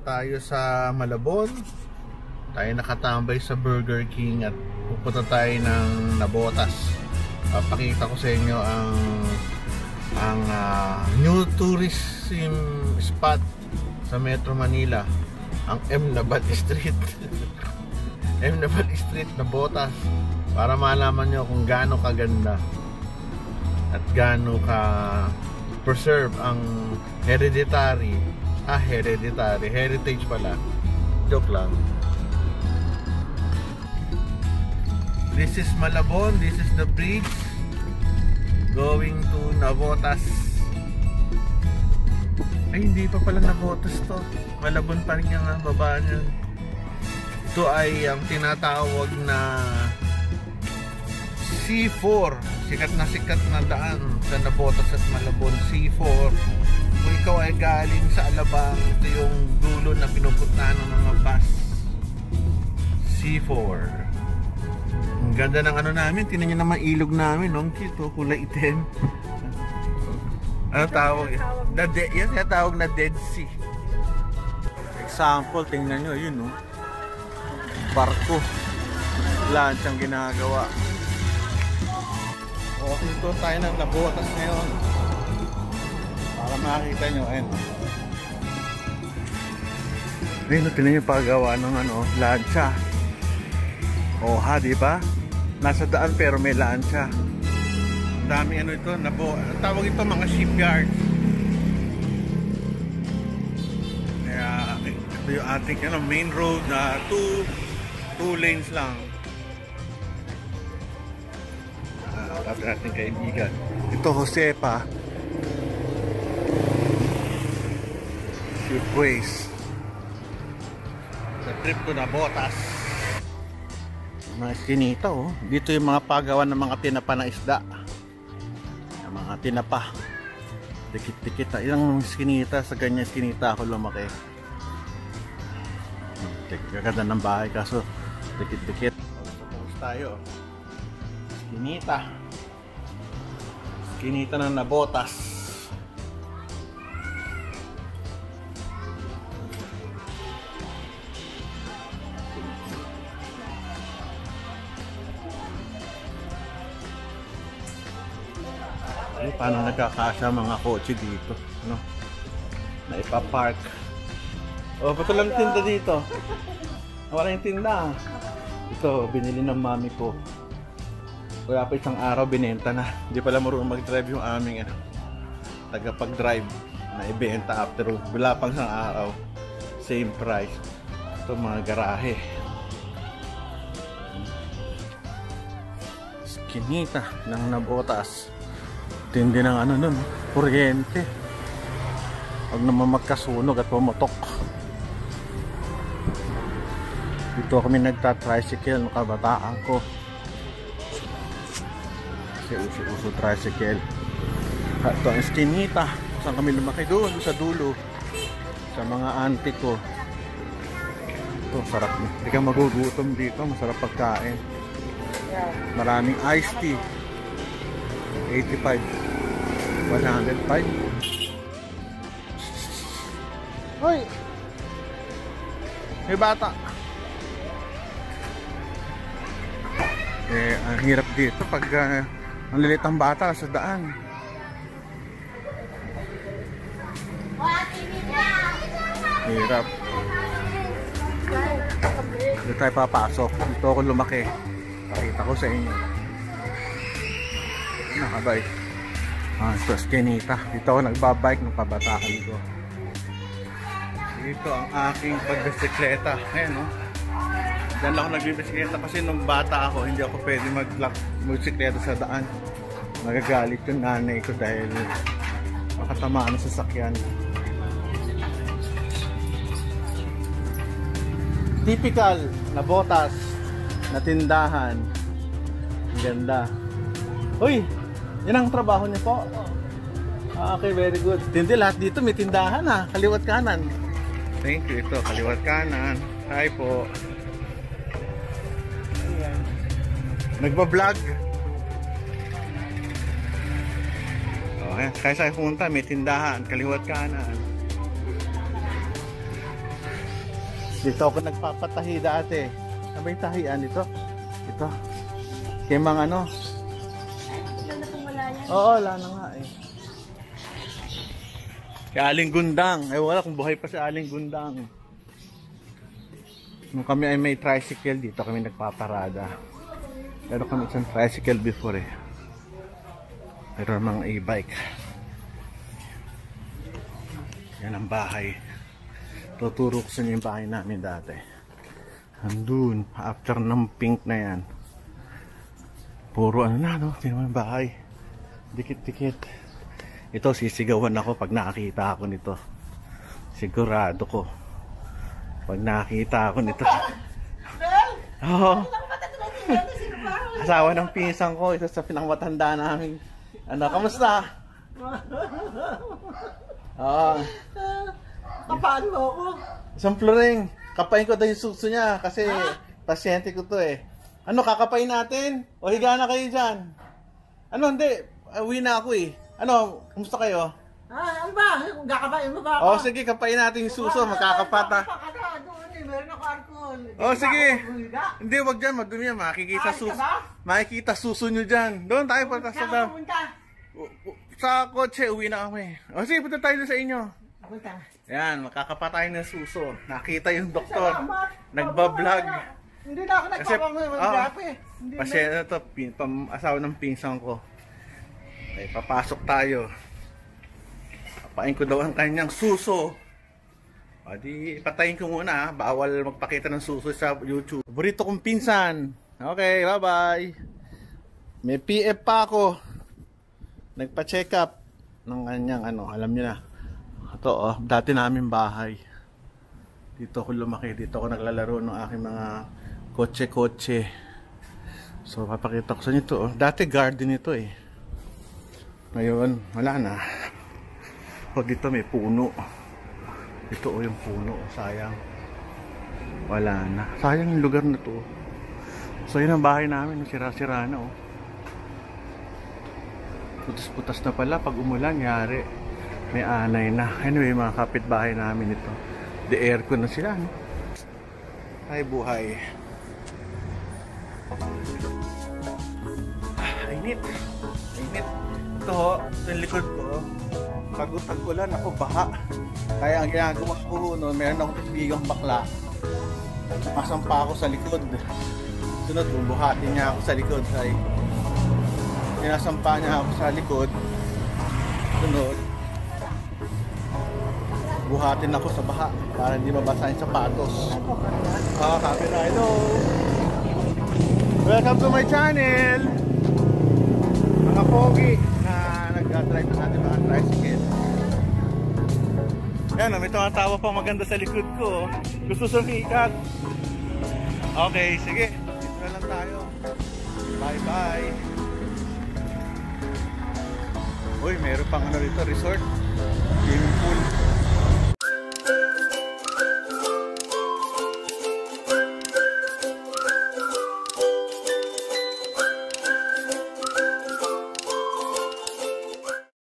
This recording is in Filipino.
tayo sa Malabon. Tayo nakatambay sa Burger King at pupunta tayo ng Navotas. Papakita ko sa inyo ang new tourism spot sa Metro Manila, ang Navotas Street. Navotas Street, Navotas, para malaman nyo kung gaano kaganda at gaano ka preserve ang heritage pala, joke lang. This is Malabon, this is the bridge going to Navotas. Ay, hindi pa pala Navotas to, Malabon pa rin yung baba niyan. Ito ay ang tinatawag na C4, sikat na daan sa Navotas at Malabon. C4, kung ikaw ay galing sa Alabang, ito yung dulo na pinupuntahan ng mga bus. C4. Ang ganda ng ano namin, tinan nyo naman ilog namin, no? Cute, kulay itim. Ano tawag? Yan siya tawag na Dead Sea. Example, tingnan nyo, yun, no? Barko. Lunch ang ginagawa. Okay, ito tayo ng Navotas ngayon. Para makakita nyo, ayun. Ayun, tinan nyo paggawa ng lancha. Oha, di ba? Nasa daan pero may lancha. Dami ito, tawag ito mga shipyard. Kaya ito yung ating main road na two lanes lang. Ating kaibigan. Ito Josepa. Shipways. Sa trip to Navotas. Mga iskinita, oh. Dito yung mga pagawa ng mga tinapa na isda. Yung mga tinapa. Dikit-dikit. Yung iskinita, sa ganyan iskinita ako lumaki. Kaganda ng bahay kaso dikit-dikit. Tapos tayo. Iskinita ng Navotas. Ay, paano nagkakasya mga kotse dito, no? Na ipapark. Oh, ba't lang tinda dito? Wala yung tinda. Ito, binili ng mami ko. Kaya pa isang araw binenta na. Hindi pala marunong mag-drive yung aming tagapag-drive na ibenta after wala pang isang araw. Same price. Ito mga garahe. Iskinita ng Navotas. Tindi ng nun, kuryente. Huwag naman magkasunog at pumotok. Dito kami nagta-tricycle ng kabataan ko. Kasi uso tricycle. Ito ang iskinita. Saan kami lumaki? Doon sa dulo. Sa mga auntie ko. Ito, sarap. Hindi ka magugutom dito. Masarap pagkain. Maraming iced tea. 85. 105. Hoy! May bata. Ang hirap dito pag ang lilit ang bata sa daan. Hirap. Dito tayo papasok. Dito ako lumaki. Pakita ko sa inyo. Nakabike. Ito iskinita. Dito ako nagbabike ng kabataan ko. Dito ang aking pagbisikleta. Ayan, no? Diyan lang ako nagbibisikleta kasi nung bata ako, hindi ako pwede magbisikleta sa daan. Magagalit yung nanay ko dahil makatamaan sa sasakyan. Typical Navotas na tindahan. Ang ganda. Uy! Yan ang trabaho niyo po? Okay, very good. Tindi, lahat dito may tindahan ha. Kaliwat kanan. Thank you. Ito, kaliwat kanan. Hi po. Ayan. Nagbablog. Okay, kaya sa punta may tindahan. Kaliwat kanan. Dito ako nagpapatahi dati. Ano ba yung tahian ito? Ito. Kaya mga ano? Wala na pong wala yan. Oo, wala na nga eh. Kaya Aling Gundang. Eh wala kung buhay pa si Aling Gundang. Nung kami ay may tricycle dito, kami nagpaparada. Pero kami isang tricycle before eh. Pero mga e-bike. Yan ang bahay. Tuturo ko sa inyo yung bahay namin dati. Andun, after ng pink na yan. Puro ano na, no? Tingnan mo yung bahay. Dikit-dikit. Ito, sisigawan ako pag nakakita ako nito. Sigurado ko. Pag nakakita ako nito. Oo. Asawa ng pinsan ko, isa sa pinakamatanda namin. Ano, kamusta? Oo. Kapaan mo ako? Isang floring. Kapain ko daw yung suso niya kasi pasyente ko to eh. Ano, kakapain natin? O higa na kayo dyan? Ano, hindi. Uwi na ako eh. Ano, kumusta kayo? Ano ba? Kakapain mo ba ako? O sige, kapain natin yung suso. Magkakapata. Meron ako alcohol. O sige. Hindi, wag dyan. Madumi yan. Makikita suso nyo dyan. Doon tayo punta sa dam. Sa kotse, uwi na kami. O sige, punta tayo sa inyo. Yan, makakapatay ng suso. Nakita yung doktor. Nagbablog. Hindi na ako nagpapamagapi eh. Kasi ano to, asawa ng pinsan ko. Ay, papasok tayo. Papain ko daw ang kanyang suso. O di, patayin ko muna ha. Bawal magpakita ng suso sa YouTube. Paborito kong pinsan. Okay, bye-bye. May PF pa ako. Nagpa-check up ng kanyang ano, alam niyo na. Ito oh, dati namin bahay. Dito ako lumaki, dito ako naglalaro ng aking mga kotse-kotse. So papakita ko sa inyo ito oh. Dati garden ito eh. Ngayon, wala na. O dito may puno. Ito oh yung puno, sayang. Wala na. Sayang yung lugar na to. So yun ang bahay namin, sira-sira na oh. Putas-putas na pala pag umulan, yari. May anay na. Anyway, mga kapitbahay namin ito. The aircon na sila, no? Ay, buhay. Init. Init. Ito ho, yung likod ko. Pag tag-ulan ako, baha. Kaya ang ginagawa ko noon, meron akong tibigang bakla. Masampa ako sa likod. Sunod, bubuhatin niya ako sa likod. Ay, sinasampa niya ako sa likod. Sunod, buhatin ako sa baha para hindi mabasa yung sapatos. Kapit, hello! Welcome to my channel! Mga pogi na nag-drive na natin mga tricycle. Yan, may tumatawa pa maganda sa likod ko. Gusto sumikat. Okay, sige. Dito na lang tayo. Bye-bye. Uy, meron pang ano rito, resort.